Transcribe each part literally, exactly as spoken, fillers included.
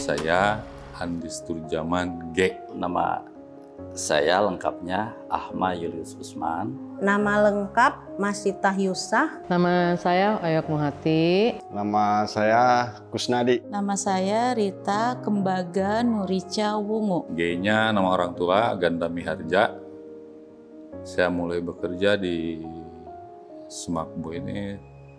saya Andi Sturjaman G. Nama saya lengkapnya Ahmad Julius Usman. Nama lengkap Masita Yusah. Nama saya Ayok Muhati. Nama saya Kusnadi. Nama saya Rita Kembaga Nurica Wungu. G-nya nama orang tua Gandami Harja. Saya mulai bekerja di Semakbo ini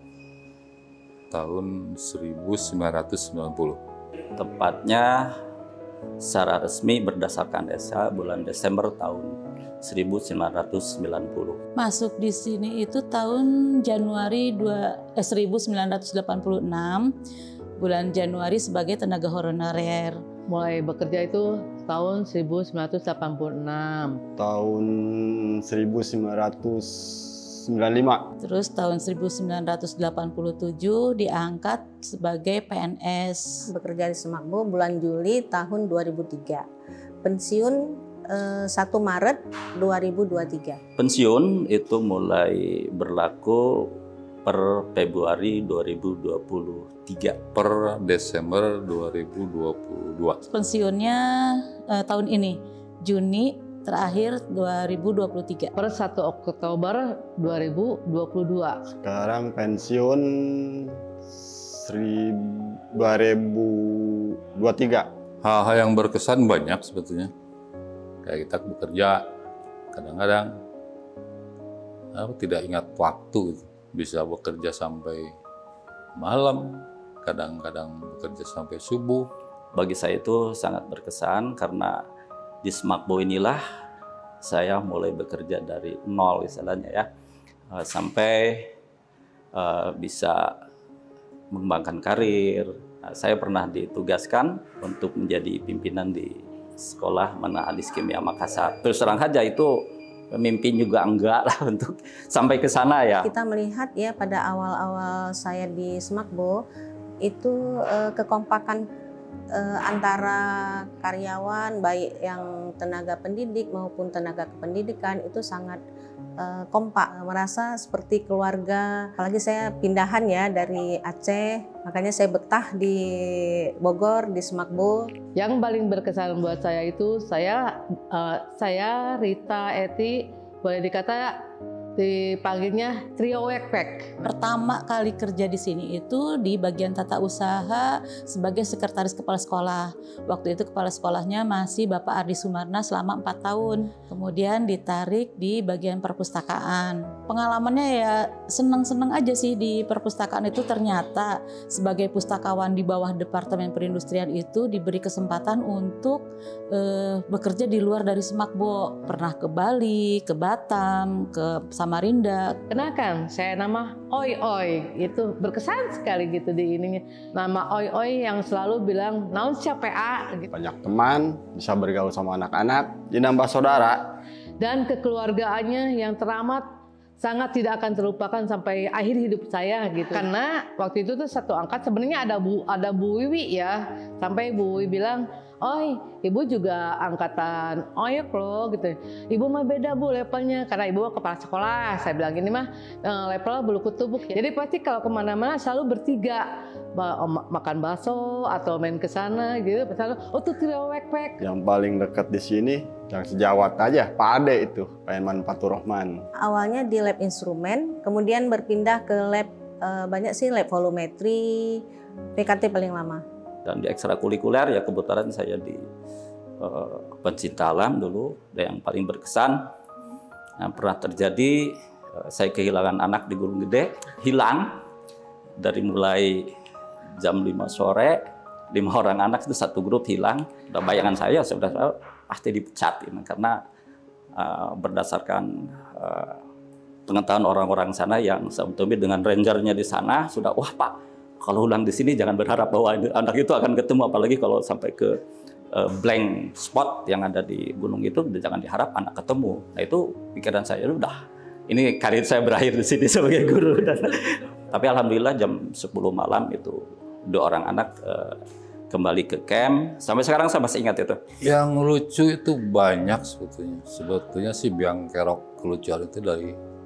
tahun seribu sembilan ratus sembilan puluh. Tepatnya secara resmi berdasarkan S H bulan Desember tahun seribu sembilan ratus sembilan puluh. Masuk di sini itu tahun Januari seribu sembilan ratus delapan puluh enam, bulan Januari sebagai tenaga honorer. Mulai bekerja itu tahun seribu sembilan ratus delapan puluh enam. Tahun seribu sembilan ratus sembilan puluh lima. Terus tahun seribu sembilan ratus delapan puluh tujuh diangkat sebagai P N S. Bekerja di Semakbo bulan Juli tahun dua ribu tiga. Pensiun eh, satu Maret dua ribu dua puluh tiga. Pensiun itu mulai berlaku per Februari dua ribu dua puluh tiga. Per Desember dua ribu dua puluh dua. Pensiunnya eh, tahun ini, Juni terakhir dua ribu dua puluh tiga. Per satu Oktober dua ribu dua puluh dua. Sekarang pensiun dua ribu dua puluh tiga. Hal-hal yang berkesan banyak sebetulnya. Kayak kita bekerja, kadang-kadang aku tidak ingat waktu gitu. Bisa bekerja sampai malam, kadang-kadang bekerja sampai subuh. Bagi saya itu sangat berkesan karena di Semakbo inilah saya mulai bekerja dari nol istilahnya ya, sampai uh, bisa mengembangkan karir. Nah, saya pernah ditugaskan untuk menjadi pimpinan di sekolah Menengah Alis Kimia Makassar. Terus terang saja itu mimpi juga enggak lah untuk sampai ke sana ya. Kita melihat ya pada awal-awal saya di Semakbo itu eh, kekompakan eh, antara karyawan baik yang tenaga pendidik maupun tenaga kependidikan itu sangat eh, kompak, merasa seperti keluarga. Apalagi saya pindahan ya dari Aceh, makanya saya betah di Bogor, di Semakbo. Yang paling berkesan buat saya itu saya uh, saya Rita Eti, boleh dikata dipanggilnya trio Wekpek. Pertama kali kerja di sini itu di bagian tata usaha sebagai sekretaris kepala sekolah. Waktu itu kepala sekolahnya masih Bapak Ardi Sumarna selama empat tahun. Kemudian ditarik di bagian perpustakaan. Pengalamannya ya seneng-seneng aja sih di perpustakaan itu. Ternyata sebagai pustakawan di bawah Departemen Perindustrian itu diberi kesempatan untuk eh, bekerja di luar dari Semakbo. Pernah ke Bali, ke Batam, ke Samarinda. Kenalkan, saya nama Oi Oi. Itu berkesan sekali gitu di ininya. Nama Oi Oi yang selalu bilang naon siapa A gitu. Banyak teman, bisa bergaul sama anak-anak, jadi nambah saudara. Dan kekeluargaannya yang teramat sangat tidak akan terlupakan sampai akhir hidup saya gitu. Karena waktu itu tuh satu angkat sebenarnya ada Bu ada Bu Wiwi ya. Sampai Bu Wiwi bilang, "Oi, ibu juga angkatan Oyok loh," gitu. "Ibu mah beda Bu levelnya, karena ibu kepala sekolah." Saya bilang gini mah, levelnya bulu kutubuk. Jadi pasti kalau kemana-mana selalu bertiga. Makan bakso atau main ke sana gitu. Selalu, oh tuh trio Wekpek. Yang paling dekat di sini, yang sejawat aja, Pak Ade itu, Pak Eman Fatur Rahman. Awalnya di lab instrumen, kemudian berpindah ke lab, eh, banyak sih lab volumetri, P K T paling lama. Dan di ekstrakurikuler ya kebetulan saya di uh, pencinta alam dulu. Dan yang paling berkesan yang pernah terjadi, uh, saya kehilangan anak di Gunung Gede, hilang dari mulai jam lima sore, lima orang anak itu satu grup hilang. Udah bayangan saya sudah pasti dipecat ini karena uh, berdasarkan uh, pengetahuan orang-orang sana yang sebetulnya dengan rangernya di sana sudah, wah Pak, kalau ulang di sini jangan berharap bahwa anak itu akan ketemu, apalagi kalau sampai ke uh, blank spot yang ada di gunung itu, jangan diharap anak ketemu. Nah itu pikiran saya udah, ini karir saya berakhir di sini sebagai guru. Dan, tapi alhamdulillah jam sepuluh malam itu dua orang anak uh, kembali ke camp. Sampai sekarang saya masih ingat itu. Yang lucu itu banyak sebetulnya. Sebetulnya sih biang kerok kelucuan itu dari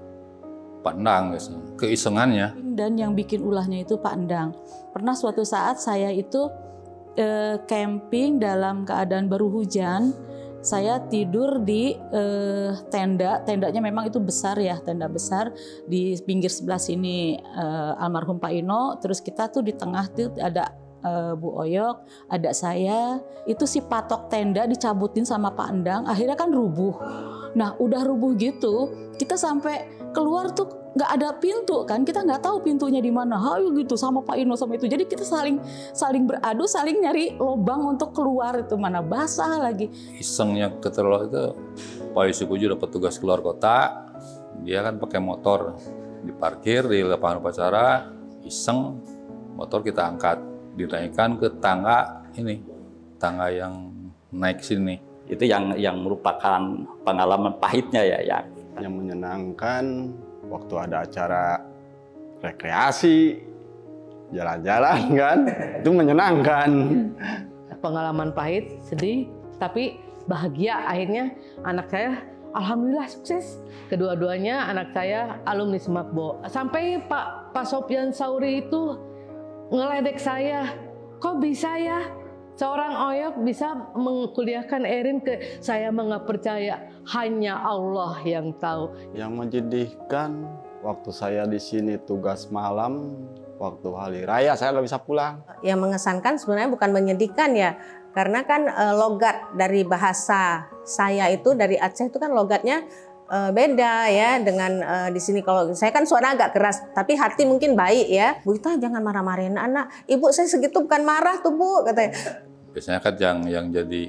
Pak Endang biasanya, keisengannya. Dan yang bikin ulahnya itu Pak Endang. Pernah suatu saat saya itu eh, camping dalam keadaan baru hujan. Saya tidur di eh, tenda, tendanya memang itu besar ya, tenda besar di pinggir sebelah sini eh, almarhum Pak Ino, terus kita tuh di tengah tuh ada eh, Bu Oyok, ada saya, itu si patok tenda dicabutin sama Pak Endang, akhirnya kan rubuh. Nah udah rubuh gitu, kita sampai keluar tuh nggak ada pintu kan, kita nggak tahu pintunya di mana, hayu gitu sama Pak Ino sama itu. Jadi kita saling saling beradu, saling nyari lubang untuk keluar, itu mana basah lagi. Isengnya keterlaluan itu, Pak Yusuf Puju dapat tugas keluar kota, dia kan pakai motor, diparkir di lapangan upacara, iseng, motor kita angkat, dinaikkan ke tangga ini, tangga yang naik sini. Itu yang yang merupakan pengalaman pahitnya ya, ya. Yang menyenangkan waktu ada acara rekreasi, jalan-jalan kan, itu menyenangkan. Pengalaman pahit, sedih, tapi bahagia akhirnya anak saya alhamdulillah sukses. Kedua-duanya anak saya alumni Semakbo. Sampai Pak Pak Sopyan Sauri itu ngeledek saya, kok bisa ya seorang Oyok bisa mengkuliahkan Erin ke saya nggak percaya, hanya Allah yang tahu. Yang menjadikan waktu saya di sini tugas malam, waktu hari raya saya nggak bisa pulang. Yang mengesankan sebenarnya bukan menyedihkan ya, karena kan e, logat dari bahasa saya itu dari Aceh itu kan logatnya e, beda ya dengan e, di sini. Kalau saya kan suara agak keras, tapi hati mungkin baik ya. Bu Ita jangan marah-marahin anak. Ibu saya segitu bukan marah tuh Bu, katanya. Biasanya kan yang yang jadi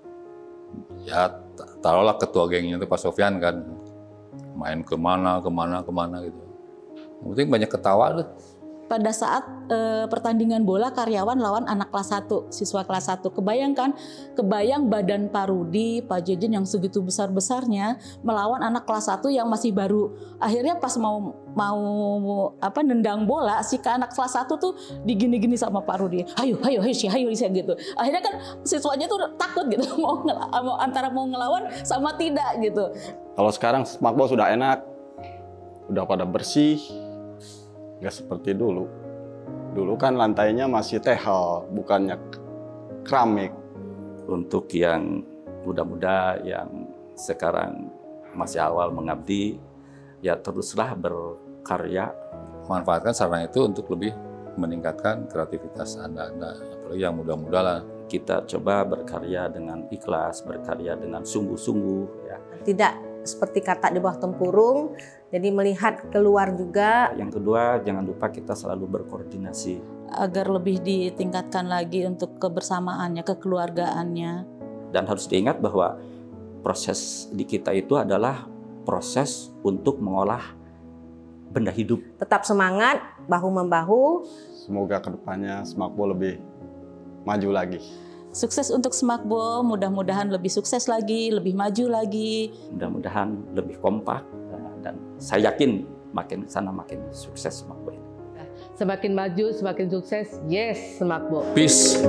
ya taruhlah ketua gengnya itu Pak Sofyan kan, main kemana kemana kemana gitu. Yang penting banyak ketawa deh. Pada saat e, pertandingan bola karyawan lawan anak kelas satu, siswa kelas satu. Kebayangkan, kebayang badan Pak Rudi, Pak Jejen yang segitu besar-besarnya melawan anak kelas satu yang masih baru. Akhirnya pas mau mau apa nendang bola, si ke anak kelas satu tuh digini-gini sama Pak Rudi. Hayo, hayo, hayo, sih, hayo, sih gitu. Akhirnya kan siswanya tuh takut gitu, mau, mau antara mau ngelawan sama tidak gitu. Kalau sekarang Semakbo sudah enak, udah pada bersih. Nggak seperti dulu. Dulu kan lantainya masih tehel, bukannya keramik. Untuk yang muda-muda yang sekarang masih awal mengabdi, ya teruslah berkarya. Manfaatkan sarana itu untuk lebih meningkatkan kreativitas Anda-Anda, apalagi yang muda-muda lah. Kita coba berkarya dengan ikhlas, berkarya dengan sungguh-sungguh. Ya. Tidak seperti kata di bawah tempurung, jadi melihat keluar juga. Yang kedua, jangan lupa kita selalu berkoordinasi. Agar lebih ditingkatkan lagi untuk kebersamaannya, kekeluargaannya. Dan harus diingat bahwa proses di kita itu adalah proses untuk mengolah benda hidup. Tetap semangat, bahu-membahu. Semoga kedepannya Semakbo lebih maju lagi. Sukses untuk Semakbo, mudah-mudahan lebih sukses lagi, lebih maju lagi. Mudah-mudahan lebih kompak, dan saya yakin makin sana makin sukses Semakbo ini. Semakin maju, semakin sukses, yes Semakbo. Peace.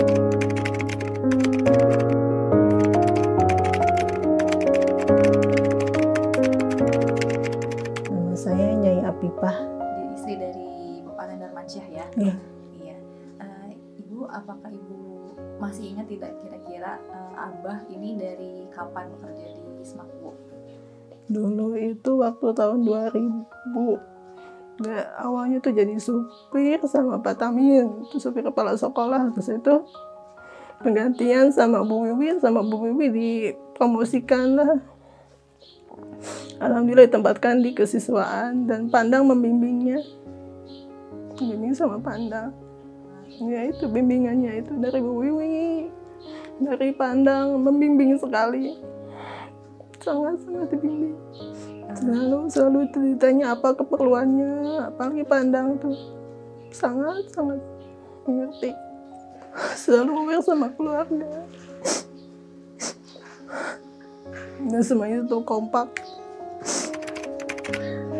Nama saya Nyai Apipah. Istri dari Bapak Tendar Mansyah ya? Iya. Iya. Uh, Ibu, apakah Ibu masih ingat tidak kira-kira uh, Abah ini dari kapan bekerja di Semakbo? Dulu itu waktu tahun dua ribu. Nah, awalnya tuh jadi supir sama Pak Tamin, itu supir kepala sekolah. Terus itu penggantian sama Bu Wiwi, sama Bu Wiwi dipromosikan lah. Alhamdulillah ditempatkan di kesiswaan dan Pandang membimbingnya. Bimbing sama Pandang. Ya itu bimbingannya itu dari Bu Wiwi, dari Pandang, membimbing sekali, sangat-sangat dibimbing. Selalu selalu ditanya apa keperluannya, apalagi Pandang tuh sangat-sangat mengerti, selalu aware sama keluarga. Dan semuanya tuh kompak.